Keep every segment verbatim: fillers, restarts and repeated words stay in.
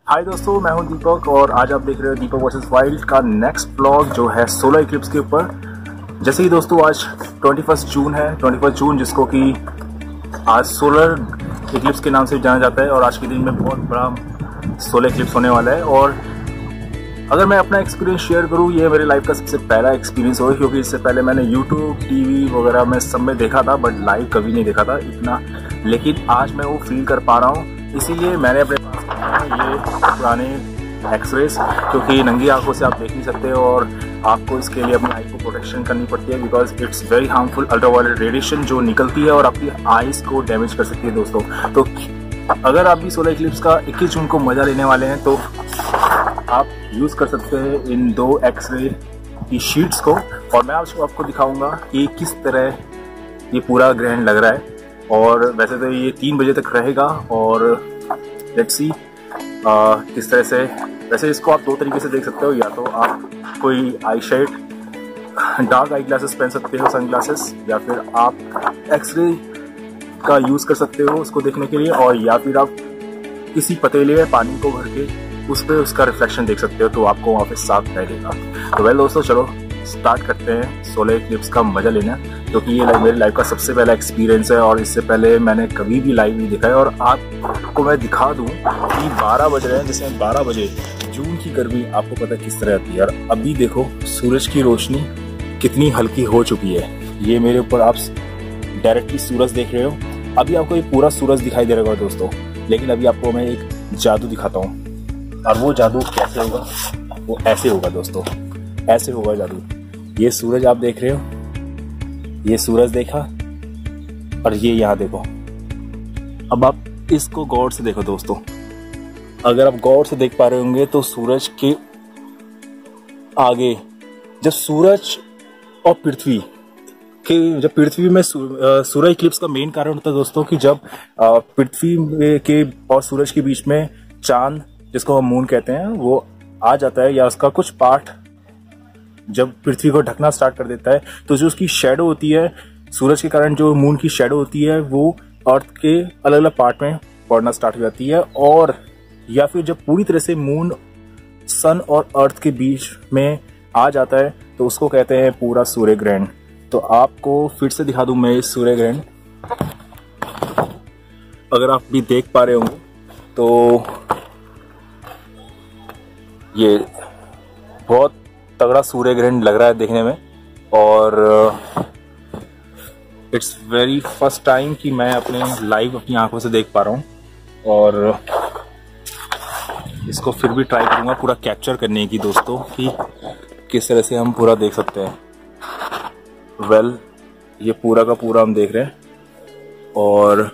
हाय दोस्तों, मैं हूं दीपक और आज आप देख रहे हो दीपक वर्सेस वाइल्ड का नेक्स्ट ब्लॉग जो है सोलर इक्लिप्स के ऊपर। जैसे ही दोस्तों आज इक्कीस जून है, इक्कीस जून जिसको कि आज सोलर इक्लिप्स के नाम से जाना जाता है और आज के दिन में बहुत बड़ा सोलर इक्लिप्स होने वाला है। और अगर मैं अपना एक्सपीरियंस शेयर करूं, ये मेरे लाइफ का सबसे पहला एक्सपीरियंस होगा, क्योंकि इससे पहले मैंने यूट्यूब, टीवी वगैरह में सब में देखा था बट लाइव कभी नहीं देखा था इतना। लेकिन आज मैं वो फील कर पा रहा हूँ, इसीलिए मैंने अपने ये पुराने एक्सरेज, क्योंकि नंगी आंखों से आप देख नहीं सकते और आपको इसके लिए अपनी आई को प्रोटेक्शन करनी पड़ती है, because it's very harmful ultraviolet radiation जो निकलती है और आपकी आईज को डैमेज कर सकती है दोस्तों। तो अगर आप भी सोलर इक्लिप्स का इक्कीस जून को मजा लेने वाले हैं तो आप यूज कर सकते हैं इन दो एक्सरे की शीट्स को। और मैं आज आपको दिखाऊंगा कि किस तरह ये पूरा ग्रहण लग रहा है। और वैसे तो ये तीन बजे तक रहेगा और लेट्स सी किस तरह से। वैसे इसको आप दो तरीके से देख सकते हो, या तो आप कोई eye shade dark eye glasses पहन सकते हो, सन ग्लासेस, या फिर आप एक्सरे का यूज कर सकते हो उसको देखने के लिए, और या फिर आप किसी पतीले में पानी को भर के उस पर उसका रिफ्लेक्शन देख सकते हो, तो आपको वहाँ पे साफ लगेगा। तो वेल दोस्तों, चलो स्टार्ट करते हैं सोलर इक्लिप्स का मजा लेना, क्योंकि ये मेरी लाइफ का सबसे पहला एक्सपीरियंस है और इससे पहले मैंने कभी भी लाइव नहीं देखा है। और आपको मैं दिखा दूं कि बारह बज रहे हैं, जिसमें बारह बजे जून की गर्मी आपको पता है किस तरह आती है। और अभी देखो सूरज की रोशनी कितनी हल्की हो चुकी है। ये मेरे ऊपर आप डायरेक्टली सूरज देख रहे हो। अभी आपको ये पूरा सूरज दिखाई दे रहा होगा दोस्तों, लेकिन अभी आपको मैं एक जादू दिखाता हूँ। और वो जादू कैसे होगा? वो ऐसे होगा दोस्तों, ऐसे होगा जादू। ये सूरज आप देख रहे हो, ये सूरज देखा, और ये यहाँ देखो। अब आप इसको गौर से देखो दोस्तों। अगर आप गौर से देख पा रहे होंगे तो सूरज के आगे जब सूरज और पृथ्वी के जब पृथ्वी में सोलर इक्लिप्स का मेन कारण होता है दोस्तों कि जब पृथ्वी के और सूरज के बीच में चांद, जिसको हम मून कहते हैं, वो आ जाता है, या उसका कुछ पार्ट जब पृथ्वी को ढकना स्टार्ट कर देता है, तो जो उसकी शैडो होती है सूरज के कारण, जो मून की शैडो होती है, वो अर्थ के अलग अलग पार्ट में पड़ना स्टार्ट हो जाती है। और या फिर जब पूरी तरह से मून सन और अर्थ के बीच में आ जाता है तो उसको कहते हैं पूरा सूर्य ग्रहण। तो आपको फिर से दिखा दूं मैं इस सूर्य ग्रहण, अगर आप भी देख पा रहे होंगे तो ये बहुत तगड़ा सूर्य ग्रहण लग रहा है देखने में। और इट्स वेरी फर्स्ट टाइम कि मैं अपने लाइव अपनी आंखों से देख पा रहा हूँ, और इसको फिर भी ट्राई करूंगा पूरा कैप्चर करने की दोस्तों, कि किस तरह से हम पूरा देख सकते हैं। वेल well, ये पूरा का पूरा हम देख रहे हैं और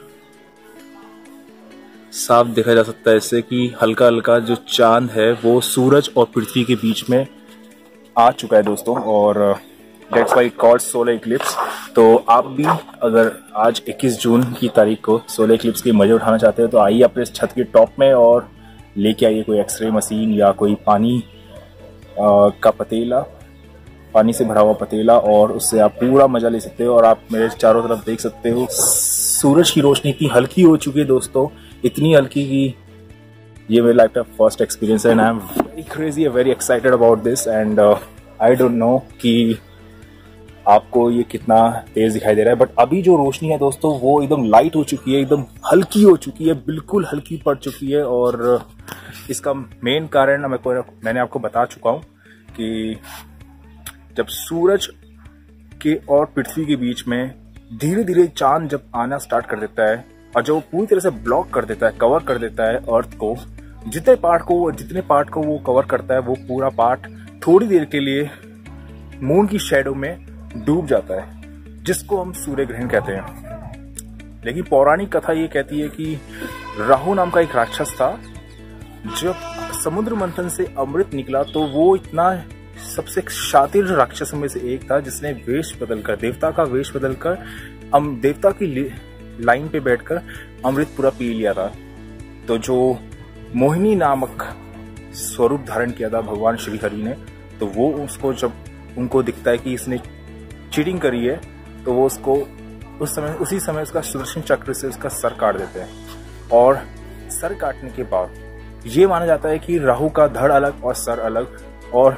साफ देखा जा सकता है इससे कि हल्का हल्का जो चांद है वो सूरज और पृथ्वी के बीच में आ चुका है दोस्तों। और that's why it called solar eclipse. तो आप भी अगर आज इक्कीस जून की तारीख को सोलर इक्लिप्स के मजे उठाना चाहते हो तो आइए अपने छत के टॉप में और लेके आइए कोई एक्सरे मशीन या कोई पानी आ, का पतीला, पानी से भरा हुआ पतीला, और उससे आप पूरा मजा ले सकते हो। और आप मेरे चारों तरफ देख सकते हो सूरज की रोशनी इतनी हल्की हो चुकी है दोस्तों, इतनी हल्की कि ये मेरे लाइफ का फर्स्ट एक्सपीरियंस है and I am very crazy, very excited about this. And I don't know कि आपको ये कितना तेज दिखाई दे रहा है, बट अभी जो रोशनी है दोस्तों वो एकदम लाइट हो चुकी है, एकदम हल्की हो चुकी है, बिल्कुल हल्की पड़ चुकी है। और इसका मेन कारण मैं मैंने आपको बता चुका हूँ कि जब सूरज के और पृथ्वी के बीच में धीरे धीरे चांद जब आना स्टार्ट कर देता है और जो पूरी तरह से ब्लॉक कर देता है, कवर कर देता है अर्थ को, जितने पार्ट को जितने पार्ट को वो कवर करता है, वो पूरा पार्ट थोड़ी देर के लिए मून की शैडो में डूब जाता है, जिसको हम सूर्य ग्रहण कहते हैं। लेकिन पौराणिक कथा ये कहती है कि राहु नाम का एक राक्षस था, जब समुद्र मंथन से अमृत निकला तो वो इतना सबसे शातिर राक्षसों में से एक था जिसने वेश बदलकर, देवता का वेश बदलकर, हम देवता की लाइन पे बैठकर अमृत पूरा पी लिया था। तो जो मोहिनी नामक स्वरूप धारण किया था भगवान श्री हरि ने, तो वो उसको जब उनको दिखता है कि इसने चीटिंग करी है, तो वो उसको उस समय उसी समय उसका सुदर्शन चक्र से उसका सर काट देते हैं। और सर काटने के बाद ये माना जाता है कि राहु का धड़ अलग और सर अलग, और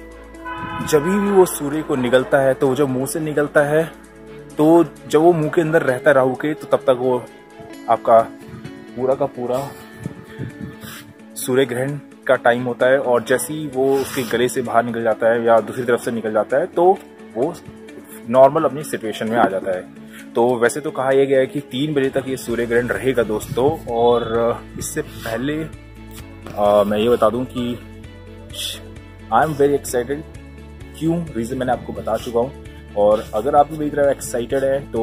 जब भी वो सूर्य को निगलता है तो जब मुंह से निकलता है तो जब वो मुंह के अंदर रहता है राहु के, तो तब तक वो आपका पूरा का पूरा सूर्य ग्रहण का टाइम होता है, और जैसे ही वो उसके गले से बाहर निकल जाता है या दूसरी तरफ से निकल जाता है तो वो नॉर्मल अपनी सिचुएशन में आ जाता है। तो वैसे तो कहा यह गया है कि तीन बजे तक ये सूर्य ग्रहण रहेगा दोस्तों, और इससे पहले आ, मैं ये बता दूं कि आई एम वेरी एक्साइटेड। क्यों, रीज़न मैंने आपको बता चुका हूँ, और अगर आप भी मेरी तरह एक्साइटेड है तो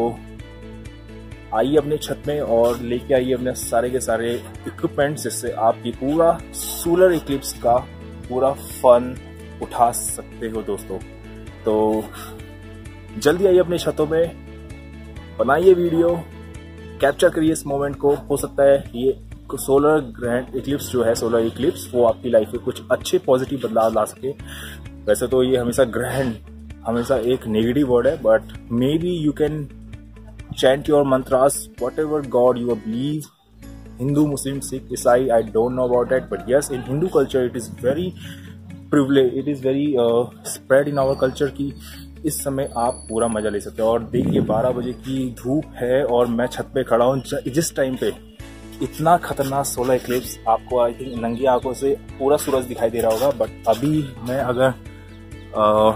आइए अपने छत में और लेके आइए अपने सारे के सारे इक्विपमेंट्स, जिससे आप ये पूरा सोलर इक्लिप्स का पूरा फन उठा सकते हो दोस्तों। तो जल्दी आइए अपने छतों में, बनाइए वीडियो, कैप्चर करिए इस मोमेंट को। हो सकता है ये सोलर ग्रहण इक्लिप्स जो है, सोलर इक्लिप्स, वो आपकी लाइफ में कुछ अच्छे पॉजिटिव बदलाव ला सके। वैसे तो ये हमेशा ग्रहण हमेशा एक नेगेटिव वर्ड है, but maybe you can chant your mantras, whatever God you believe, Hindu, Muslim, Sikh, Isai, I don't know about that, but yes, in Hindu culture it is very privileged, it is very uh, spread in our culture कि इस समय आप पूरा मजा ले सकते हो। और देखिए बारह बजे की धूप है और मैं छत पे खड़ा हूँ, जिस टाइम पे इतना खतरनाक सोलर इक्लिप्स आपको आई थिंक नंगी आंखों से पूरा सूरज दिखाई दे रहा होगा, बट अभी मैं अगर आ,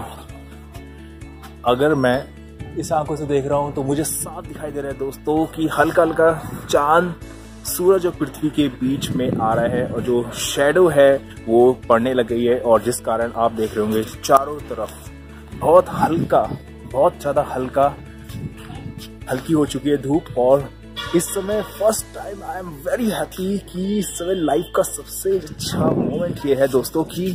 अगर मैं इस आंखों से देख रहा हूं तो मुझे साफ दिखाई दे रहा है दोस्तों कि हल्का हल्का चांद सूरज और पृथ्वी के बीच में आ रहा है, और जो शैडो है वो पड़ने लग गई है, और जिस कारण आप देख रहे होंगे चारों तरफ बहुत हल्का, बहुत ज्यादा हल्का हल्की हो चुकी है धूप। और इस समय first time I am very happy कि इस समय लाइफ का सबसे अच्छा मोमेंट ये है दोस्तों कि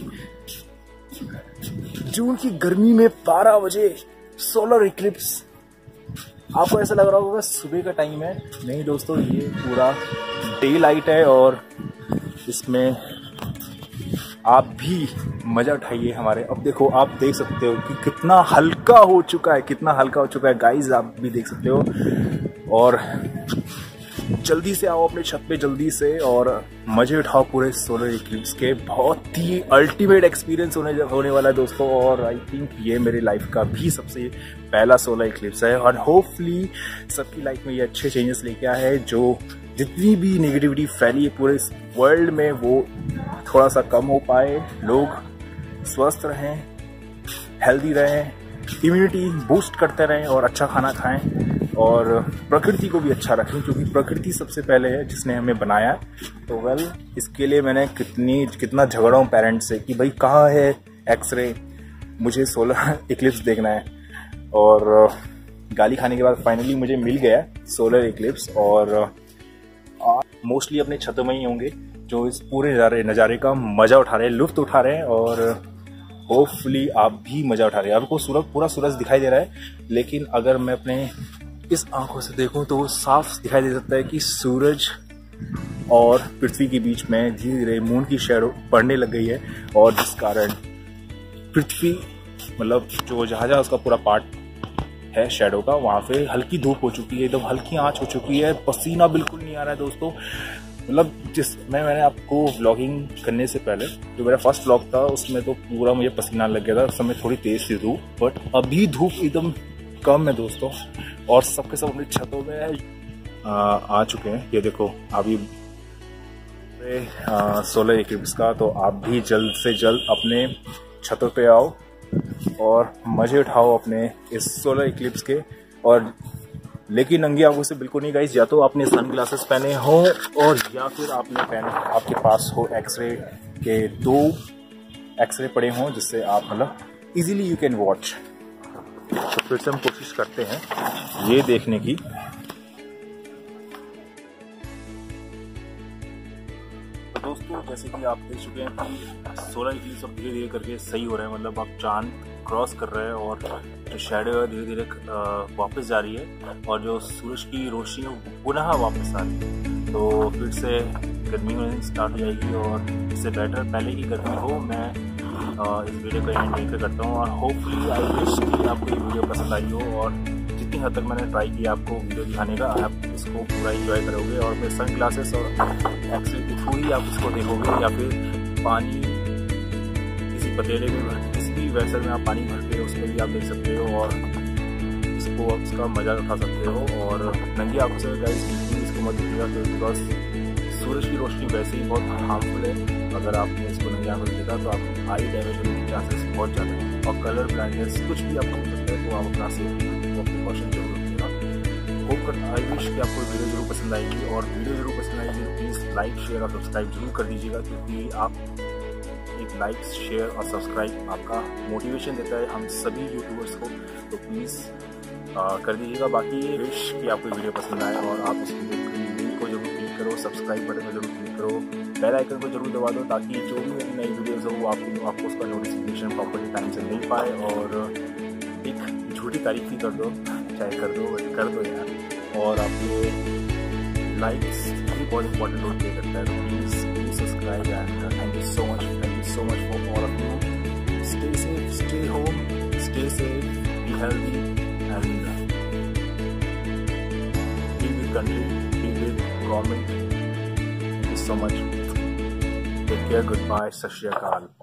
जून की गर्मी में बारह बजे सोलर इक्लिप्स। आपको ऐसा लग रहा होगा सुबह का टाइम है, नहीं दोस्तों, ये पूरा डे लाइट है, और इसमें आप भी मजा उठाइए हमारे। अब देखो, आप देख सकते हो कि कितना हल्का हो चुका है, कितना हल्का हो चुका है गाइस, आप भी देख सकते हो। और जल्दी से आओ अपने छत पे, जल्दी से, और मजे उठाओ पूरे सोलर इक्लिप्स के। बहुत ही अल्टीमेट एक्सपीरियंस होने होने वाला है दोस्तों, और आई थिंक ये मेरी लाइफ का भी सबसे पहला सोलर इक्लिप्स है, और होपफुली सबकी लाइफ में ये अच्छे चेंजेस लेके आया है। जो जितनी भी नेगेटिविटी फैली है पूरे इस वर्ल्ड में वो थोड़ा सा कम हो पाए, लोग स्वस्थ रहें, हेल्दी रहें, इम्यूनिटी बूस्ट करते रहें, और अच्छा खाना खाएं, और प्रकृति को भी अच्छा रखें, क्योंकि प्रकृति सबसे पहले है जिसने हमें बनाया। तो वेल well, इसके लिए मैंने कितनी कितना झगड़ा हूँ पेरेंट्स से कि भाई कहाँ है एक्सरे, मुझे सोलर इक्लिप्स देखना है। और गाली खाने के बाद फाइनली मुझे मिल गया सोलर इक्लिप्स, और मोस्टली अपने छतों में ही होंगे जो इस पूरे नज़ारे नज़ारे का मज़ा उठा रहे हैं, लुत्फ उठा रहे हैं, और होपफुली आप भी मज़ा उठा रहे हैं। आपको सूरज पूरा सूरज दिखाई दे रहा है, लेकिन अगर मैं अपने इस आंखों से देखूं तो वो साफ दिखाई दे सकता है कि सूरज और पृथ्वी के बीच में धीरे धीरे मून की शैडो पड़ने लग गई है, और जिस कारण पृथ्वी मतलब जो जहाँ जहाँ उसका पूरा पार्ट है शैडो का, वहाँ पे हल्की धूप हो चुकी है, एकदम हल्की आंच हो चुकी है, पसीना बिल्कुल नहीं आ रहा है दोस्तों। मतलब जिस मैं मैंने आपको व्लॉगिंग करने से पहले जो मेरा फर्स्ट व्लॉग था उसमें तो पूरा मुझे पसीना लग गया था, उस समय थोड़ी तेज थी धूप, बट अभी धूप एकदम कम है दोस्तों, और सबके सब अपनी छतों में आ, आ चुके हैं। ये देखो अभी सोलर इक्लिप्स का, तो आप भी जल्द से जल्द अपने छतों पे आओ और मजे उठाओ अपने इस सोलर इक्लिप्स के। और लेकिन नंगी आंखों से बिल्कुल नहीं गाइस, या तो आपने सन ग्लासेस पहने हो और या फिर आपने पहने आपके पास हो एक्सरे के दो एक्सरे पड़े हों, जिससे आप मतलब इजीली यू कैन वॉच। तो फिर से हम कोशिश करते हैं ये देखने की। तो दोस्तों जैसे कि आप देख चुके हैं कि सोलर इक्लिप्स अब धीरे धीरे करके सही हो रहा है, मतलब आप चांद क्रॉस कर रहे हैं और जो शैडो है धीरे धीरे वापस जा रही है, और जो सूरज की रोशनी है वो पुनः वापस आ रही है। तो फिर से गर्मी में स्टार्ट हो जाएगी, और इससे बेटर पहले ही गर्मी हो। मैं इस वीडियो को एंड यहीं पे करता हूँ, और होपफुली आई विश कि आपको ये वीडियो पसंद आई हो, और जितनी हद तक मैंने ट्राई किया आपको वीडियो दिखाने का, आप इसको पूरा इंजॉय करोगे। और मैं सन ग्लासेस और एक्चुअली के थ्रू ही भी आप इसको देखोगे या फिर पानी किसी पतीले में भर किसी भी वैसल में आप पानी भर के उसमें भी आप देख सकते हो और इसको इसका मज़ा उठा सकते हो। और नंगी आंखों से गाइस बिल्कुल इसको मत देखिएगा, बिकॉज सूरज की रोशनी वैसे ही बहुत हार्मफुल है। अगर आपने इसको नंगी आंखों से देखा तो आपको आई डैमेज होने के चांसेस बहुत ज़्यादा है और कलर ब्लाइंडनेस कुछ भी आपको हो सकता है। तो आप अपना सेफ्टी और प्रिकॉशन जरूर रखिएगा। होप कर आई विश कि आपको वीडियो जरूर पसंद आएगी, और वीडियो जरूर पसंद आएगी तो प्लीज़ लाइक शेयर और सब्सक्राइब जरूर कर दीजिएगा, क्योंकि आप एक लाइक शेयर और सब्सक्राइब आपका मोटिवेशन देता है हम सभी यूट्यूबर्स को। तो प्लीज़ कर दीजिएगा। बाकी ये विश कि आपको वीडियो पसंद आए और आप इस लिंक को जरूर क्लिक करो, सब्सक्राइब बटन को जरूर क्लिक करो, बेल आइकन को जरूर दबा दो, ताकि जो भी मेरी नई वीडियोस हो वो आपको आपको उसका नोटिफिकेशन प्रॉपर्ली टाइम से मिल पाए। और एक झूठी तारीफ ही कर दो, चाहे कर दो बट कर दो यार। और आपके लाइक्स भी बहुत इंपॉर्टेंट रोल प्ले करता है। तो please please subscribe and thank you so much thank you so much for all of you. Stay safe, stay home, stay safe, be healthy and be with country, be with government. Thank you so much. Take care. Goodbye. Sat Shri Akal.